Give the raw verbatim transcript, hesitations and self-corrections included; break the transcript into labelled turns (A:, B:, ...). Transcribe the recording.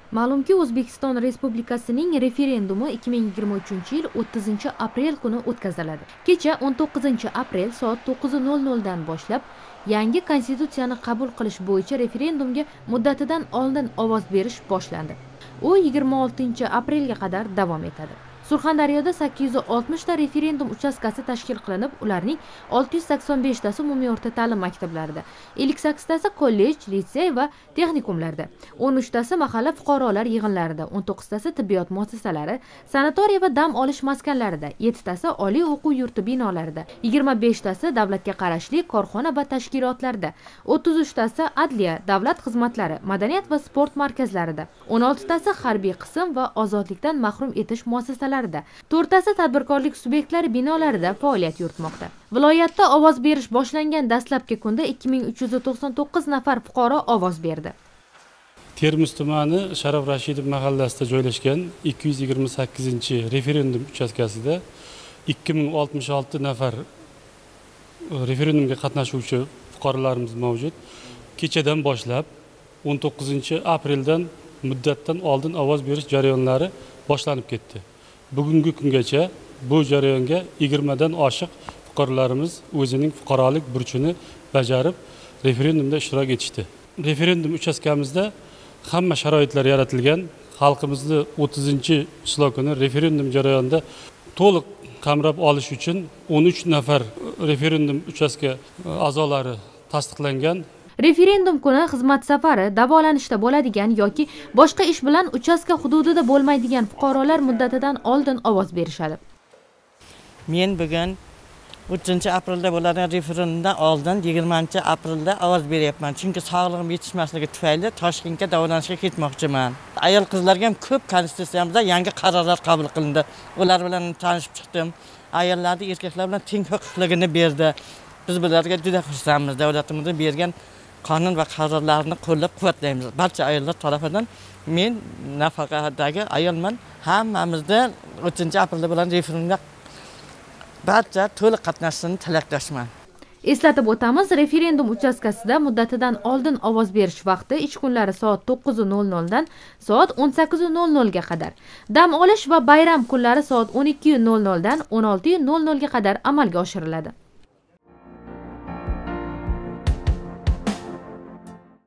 A: Ma'lumki, O'zbekiston Respublikasining referendumi ikki ming yigirma uchinchi yil o'ttizinchi aprel kuni o'tkaziladi. Kecha o'n to'qqizinchi aprel soat to'qqiz nol nol dan boshlab yangi konstitutsiyani qabul qilish bo'yicha referendumga muddatidan oldin ovoz berish boshlandi. U yigirma oltinchi aprelga qadar davom etadi. Surxondaryoda sakkiz yuz oltmish ta referendum uchastkasi tashkil qilinib, ularning olti yuz sakson besh tasi umumiy o'rta ta'lim maktablarida, ellik sakkiz tasi kollej, litsey va texnikumlarda, o'n uch tasi mahalla fuqarolar yig'inlarida, o'n to'qqiz tasi tibbiyot muassasalari, sanatoriya va dam olish maskanlarida, yetti tasi oliy o'quv yurti binolarida, yigirma besh tasi davlatga qarashli korxona va tashkilotlarda, o'ttiz uch tasi adliya, davlat xizmatlari, madaniyat va sport markazlarida, o'n olti tasi harbiy qism va ozodlikdan mahrum etish muassasalari, to'rttasi tadbirkorlik subyektlari binolarida faoliyat yuritmoqda. Viloyatda ovoz berish boshlangan dastlabki kunda ikki ming uch yuz to'qson to'qqiz nafar fuqaro ovoz berdi.
B: Termiz tumani Sharof Rashidov mahallasida joylashgan ikki yuz yigirma sakkizinchi referendum uchastkasida ikki ming oltmish olti nafar referendumga qatnashuvchi fuqarolarimiz mavjud. Kechadan boshlab o'n to'qqizinchi apreldan muddatdan oldin ovoz berish jarayonlari boshlanib ketdi. Bugungi kungacha bu jarayonga yigirmadan oshiq fuqarolarimiz o'zining fuqarolik burchini bajarib referendumda ishtirok etishdi. Referendum uchastkamizda hamma sharoitlar yaratilgan. Xalqimizni o'ttizinchi ishlov kuni referendum jarayonida to'liq qamrab olish uchun o'n uch nafar referendum uchastka a'zolari tasdiqlangan.
A: Referendum kuni xizmat safari, davolanishda bo'ladigan yoki boshqa ish bilan uchastka hududida bo'lmaydigan fuqarolar muddatidan oldin ovoz berishadi.
C: Men bugun o'ttizinchi aprelda bo'ladigan referendumdan oldin yigirmanchi aprelda ovoz beryapman. Chunki sog'lig'im yetishmasligi tufayli Toshkentga davolanishga ketmoqchiman. Ayol qizlarga ham ko'p konstitutsiyamizda yangi qarorlar qabul qilindi. Ular bilan tanishib chiqdim. Ayollarni erkaklar bilan teng huquqligini berdi. Biz bularga juda xursandmiz. Davlatimizning bergan qonun va qarorlarni qo'llab-quvvatlaymiz. Barcha ayollar tomonidan men nafaqadagi ayolman. Hammamizda o'ttizinchi aprelda bo'lgan referendumda barcha to'liq qatnashishini tilakdoshman.
A: Eslatib o'tamiz, referendum uchastkasida muddatidan oldin ovoz berish vaqti ish kunlari soat to'qqiz nol nol dan soat o'n sakkiz nol nol ga qadar, dam olish va bayram kunlari soat o'n ikki nol nol dan o'n olti nol nol ga qadar amalga oshiriladi.